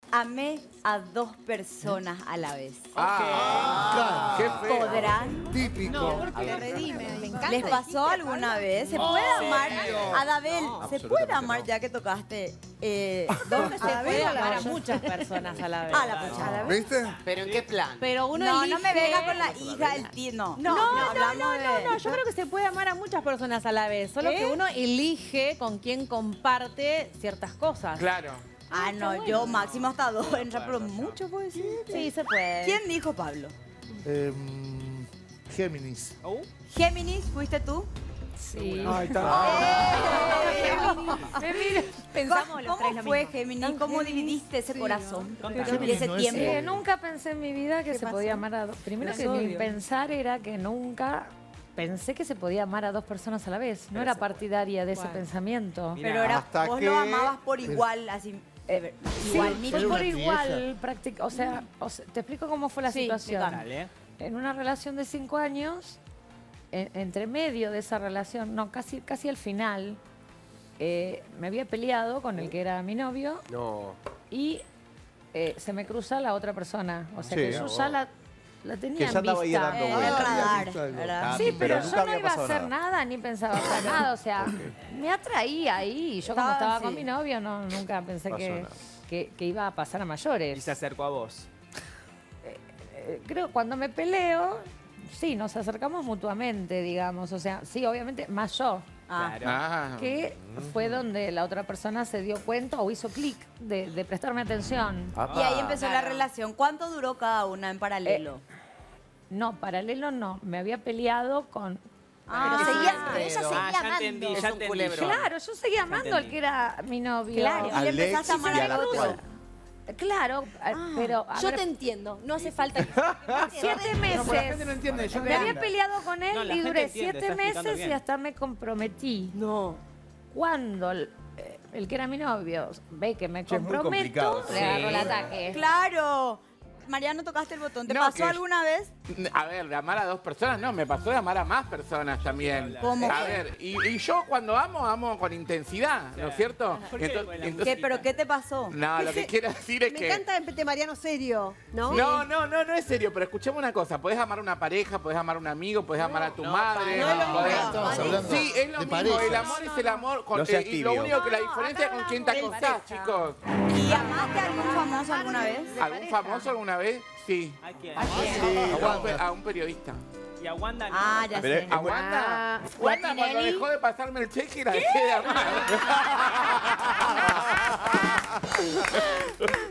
Amé a 2 personas a la vez. Qué feo. ¿Podrán? Típico. No, porque te redime. Me encanta. ¿Les pasó alguna vez? ¿Se puede amar? Adabel, ¿se puede amar ya que tocaste dos veces? Se puede amar a muchas personas a la vez. A la puchada. ¿Viste? ¿Pero en qué plan? Pero uno No, elige... no me venga con la hija del tío, no. No, yo creo que se puede amar a muchas personas a la vez, solo que uno elige con quién comparte ciertas cosas. Claro. Ah, no, yo máximo hasta 2 entra, pero mucho puede decir. Sí, se puede. ¿Quién dijo Pablo? Géminis. Géminis, ¿fuiste tú? Sí. Ahí está. Pensamos los tres ¿Cómo lo fue mismo. Géminis? ¿Cómo dividiste ese corazón? Géminis Y ese no es tiempo. serio. Nunca pensé en mi vida que se podía amar a dos. Primero que mi pensar era que nunca pensé que se podía amar a 2 personas a la vez. No era partidaria de ese pensamiento. Pero era, Hasta vos que- lo amabas por igual, así. Igual, Sí, mismo. fue por una igual, o sea, te explico cómo fue la situación. Dale. En una relación de 5 años, entre medio de esa relación, no, casi al final, me había peleado con el que era mi novio No. y se me cruza la otra persona. O sea Sí, que yo ya la tenía Que en ya andaba ahí vista. dando En el vueltas. radar, algo. ¿verdad? Sí, pero nunca yo no había iba a pasado hacer nada. nada, ni pensaba hacer nada. O sea, me atraía ahí. Y yo como estaba con sí. mi novio, nunca pensé Pasó nada. que iba a pasar a mayores. Y se acercó a vos. Creo cuando me peleo, sí, nos acercamos mutuamente, digamos. O sea, sí, obviamente, más yo. Claro. Ah. Que fue donde la otra persona se dio cuenta o hizo clic de prestarme atención. Y ahí empezó la relación. ¿Cuánto duró cada una en paralelo? No, paralelo no. Me había peleado con... Pero ella seguía amando. Es un culebro. Claro, yo seguía amando al que era mi novio. Claro, y Al le empezaste ex a amar y al al otro. actual. Claro, pero... a Yo ver, te entiendo. No hace falta que... 7 meses. No, pero la gente no entiende. Yo Me había peleado con él No, la y gente duré entiende, 7 está explicando meses y bien. hasta me comprometí. No. Cuando el que era mi novio ve que me Che, es muy comprometo, complicado, le agarro el ataque. Claro. Mariano, tocaste el botón. ¿Te No, pasó que- alguna vez? A ver, de amar a 2 personas, no, me pasó de amar a más personas también. ¿Cómo A fue? ver, y yo cuando amo con intensidad, ¿no es cierto? ¿Pero qué te pasó? No, lo que quiero decir es Me que... encanta el Mariano serio, ¿no? No es serio, pero escuchemos una cosa. Podés amar a una pareja, podés amar a un amigo, podés amar a tu madre. no es lo podés- mismo. Estamos hablando Sí, es lo de mismo. parejas. El amor es el amor. No seas Y lo tibio. único que la diferencia es con quién te acostás, chicos. ¿Y amaste a algún famoso alguna vez? ¿Algún famoso alguna vez? Sí. ¿A quién? A un periodista. Y a Wanda no. Ah, ya Pero- sé. ¿A Wanda? Wanda cuando Tinelli? dejó de pasarme el cheque la dejé de amar.